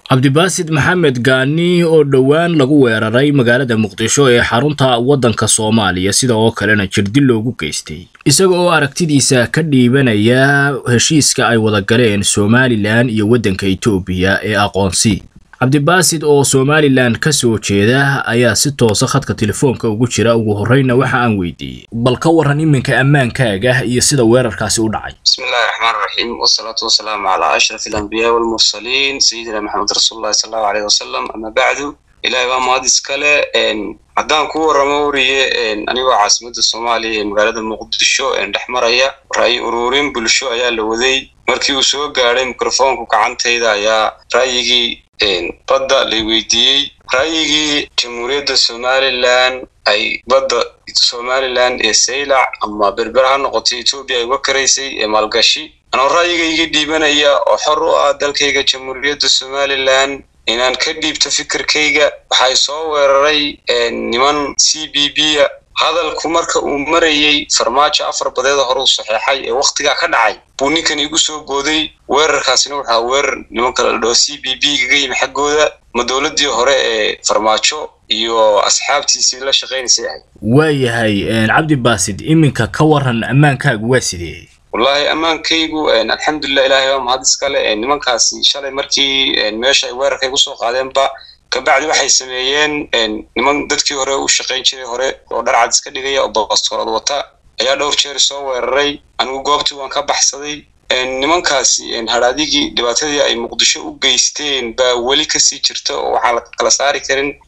cabdibaasid maxamed gaani oo dhowaan lagu weeraray magaalada muqdisho ee xarunta waddanka Soomaaliya sida oo kalena jirdil loogu geystay isaga oo aragtidiisa ka dhiibanaya heshiiska ay wada galeen Somaliland iyo waddanka Itoobiya ee aqoonsi cabdibaasid oo Somaliland ka soo jeeda ayaa si toos ah khadka telefoonka ugu jira ugu horeyna waxa aan weydiiyay bal ka waran iminka ammaankaaga iyo sida weerarkaasi u dhacay bismillaahir rahmaanir rahiim wassalatu wassalamu ala ashrafil anbiyaa wal mursaliin sayyidina muhammad rasuulullaahi sallallahu alayhi wasallam amma ba'du ilaahay waa maadis kale haddaan ku waramo wariye anigoo caasimadda Soomaaliya ee magaalada Muqdisho dhaxmaraya raay ururin bulsho ayaa la waday markii uu soo gaaray mikrofoonku gacantayda ayaa raayigii badda la weydiiyay raayigii jamhuuriyadda Somaliland ay badda Somaliland ee Saylac ama berberaha noqotay Itoobiya ay wakaraysay ee maalgashi anoo raayigayga dhiibanaya oo xor u ah dalkayga jamhuuriyadda Somaliland inaan ka dhiibto fikirkayga waxay soo weeraray niman CBB hadalku marka uu marayay farmaajo afar badeed hore u saxeexay ee waqtiga ka dhacay buu ninkan igu soo booday weerarkaasina waxa weerar niman kala dhoo CBB gaga yimid xaggooda ma dawladii hore ee farmaajo iyo asxaabtiisii la shaqeynayay waayahay cabdibaasid iminka ka waran ammaankaagu waa sidee والله أمان كيجو الحمد لله إلهي وما هذا سكالة نمان كاسي شالي مركي ماشي وير كيجو سوق قادم با كبعد واحد سميين نمان دتكي هراء وشقين شري هراء ودر عاد سكالي جاي أبغاست ورا الوطا أيا دور شري سو الري أنا وجابت وان كبح صدي نمان كاسي هراديجي دبعتي أي مقدشة وجيستين بولي كسي شرته وحالة كلاساري كرين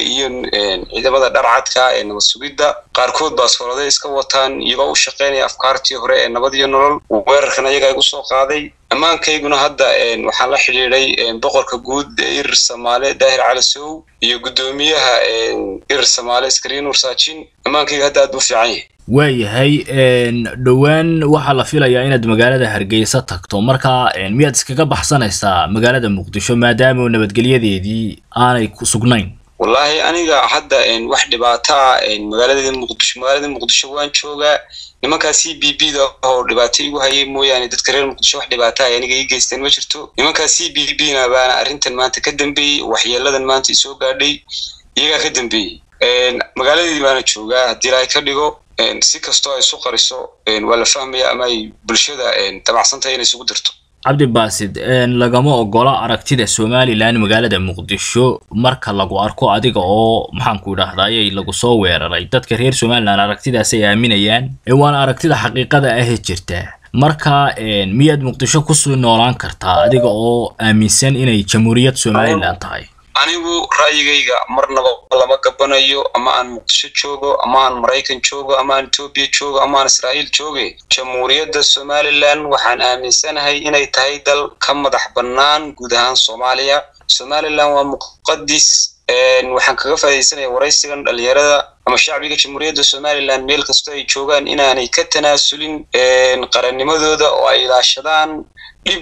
إذا بدأ درعات كا إنه السويدة قاركود باسفورة إسكا وطن يبغى وشقيني أفكارتي هراء إنه بدي ينرل وغيرخنا يجا يقصوا قاضي أمان كيجونا هذا إن وحلا حليلي بقر كجود إرسمالة داهر على سو يقدميها إرسمالة سكرين ورساتين أمان كي هذا دوفي عين waayahay dhawaan waxa la filayaa inaad magaalada Hargeysa tagto marka miyaad iskaga baxsanaysaa magaalada Muqdisho maadaama nabadgelyadeedii aanay ku sugnayn wallahi aniga hadda wax dhibaato magaalada Muqdisho waan joogaa nimanka CBB da oo dhibaato igu hayay mooyaane dadka reer Muqdisho wax dhibaato ay aniga ii geysteen ma jirto nimanka CBB na baan arintan maanta ka dambeeyay waxyeeladan maanta soo gaadhay iyaga ka dambeeyay magaaladii baan joogaa hadii ay ka dhigo si kasto ay soo qariso wala fahmaya ama ay bulshada tabacsantay inay isugu dirto cabdibaasid lagama ogola aragtida Somaliland magaalada Muqdisho marka lagu arko adiga oo maxaan ku yiraahdaa lagu soo weeraray dadka reer Somaliland aragtidaas ay aaminayaan waana aragtida xaqiiqada ah ee jirta marka miyaad Muqdisho ku soo noolaan kartaa adiga oo aaminsan inay jamhuuriyad Somaliland tahay anigu raayigayga marnaba lama gabanayo ama aan Muqdisho joogo ama aan Mareykan joogo ama aan Itoobiya joogo ama aan Israa'iil joogo jamhuuriyadda Somaliland waxaan aaminsanahay inay tahay dal ka madax bannaan guud ahaan Soomaaliya Somaliland waa muqaddis waxaan kaga faa'iideysanayaa waraysigan dhalinyarada ama shacbiga jamhuuriyadda Somaliland meel kasta ay joogaan inaanay ka tanaasulin qarannimadooda oo ay ilaashadaan dib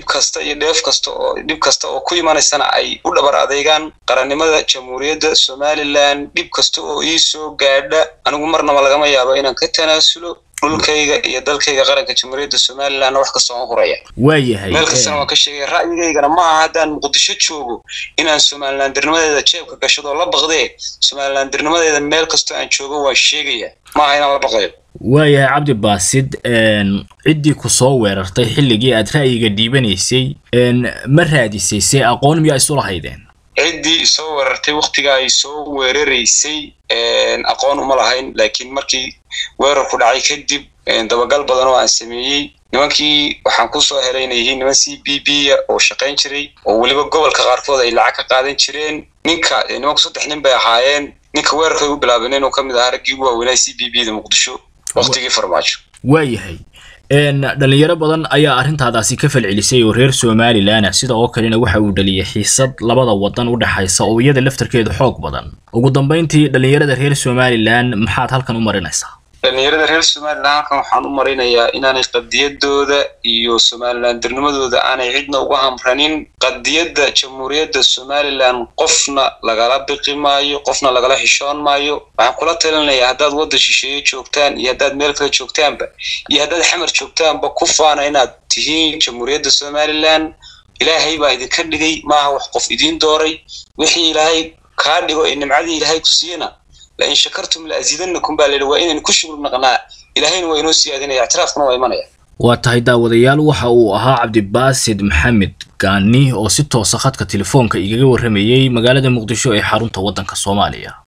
kasta oo ku imaanaysana ay u dhabar adeegaan qarannimada jamhuuriyadda Somaliland dib kasta oo ii soo gaadha anigu marnaba lagama yaabo inaan ka tanaasulo dhulkayga iyo dalkayga qaranka jamhuuriyadda Somaliland wax kasta oo horaya waayahay meel kasta oo ka sheegay ra'yigaygana ma aha hadaan Muqdisho joogo inaan Somaliland dirnimadeeda jeebka gashado la baqday Somaliland dirnimadeeda meel kasta aan joogo waa sheegaya ma aha inaan la baqayo waayahay cabdibaasid ciddii ku soo weerartay xilligii aad ra'yiga dhiibanaysay ma raadisay si aqoon miyaa isu lahaydeen ciddii soo weerartay waqtiga ay soo weeraraysay aqoon uma lahayn laakiin markii weerarku dhacay kadib dabagal badan oo aan sameeyay nimankii waxaan ku soo helay inay yihiin niman CBB oo shaqeyn jiray oo waliba gobolka qaarkood ay lacag ka qaadan jireen nimanku saddex nin bay ahaayeen ninka weerarka ugu bilaabay inuu kamid ahaa raggii ugu waaweynaa CBB da Muqdisho waqtigii farmaajo waayahay dhalinyaro badan ayaa arintaadaasi ka falcelisay oo reer Somaliland sida oo kalena waxa uu dhaliyay xiisad labada wadan u dhaxaysa oo iyada laftarkeedu xoog badan ugu dambeyntii dhalinyarada reer Somaliland maxaad halkan u marinaysaa dhalinyarada reer Somaliland halkan waxaan u marinayaa inaanay qadiyadooda iyo Somaliland dirnimadooda aanay cidna uga hamranin qadiyada jamhuuriyadda Somaliland qofna lagala biqi maayo qofna lagala xishoon maayo waxaan kula talinayaa haddaad wada shisheeye joogtaan iyo haddaad meel kale joogtaanba iyo haddaad xamar joogtaanba ku faana inaad tihiin jamhuuriyadda Somaliland إلهي با إذن كردقي ما وحقف إذن دوري وحي إلهي كاردقو إن معدي إلهي كسينا لأن شكرتم لأزيدنكم بالله وإن كشبر نقناء إلهين وإنو سيادين اعترافنا وإيمانيا وatahay daawadayaal waxa uu ahaa Cabdibaasid Maxamed Gaani oo si toos ah khadka telefoonka igaga waramayay magaalada Muqdisho ee xarunta wadanka Soomaaliya